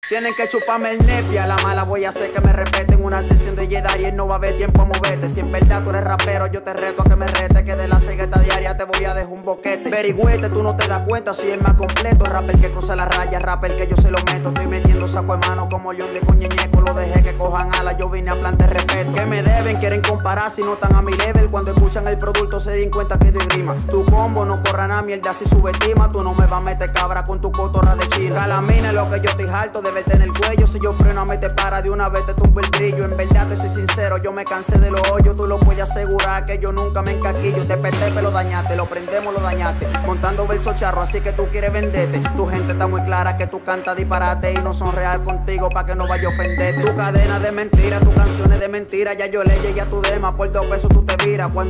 Tienen que chuparme el nepi, a la mala voy a hacer que me respeten. Una sesión de Jedi y no va a haber tiempo a moverte. Si en verdad tú eres rapero, yo te reto a que me rete. Que de la cegueta diaria te voy a dejar un boquete. Verigüete, tú no te das cuenta si es más completo. Rapper que cruza la raya, rapper que yo se lo meto. Estoy metiendo saco en mano como León de Coñeñeco. Lo dejé que cojan alas, yo vine a plantar respeto. Que me deben, quieren comparar si no están a mi level. Cuando escuchan el producto se den cuenta que doy rima. Tu combo no corra nada, mierda si subestima. Tú no me vas a meter cabra con tu cotorra de chino. Calamina lo que yo estoy harto de verte en el cuello. Si yo freno a mí te para de una vez te tumbo el brillo. En verdad te soy sincero, yo me cansé de los hoyos. Tú lo puedes asegurar que yo nunca me encaquillo. Te petepe lo dañaste, lo prendemos lo dañaste. Montando verso charro, así que tú quieres venderte. Tu gente está muy clara que tú cantas disparate y no son real contigo pa' que no vaya a ofenderte. Tu cadena de mentira, tus canciones de mentira. Ya yo le llegué a tu dema, por 2 pesos tú te viras.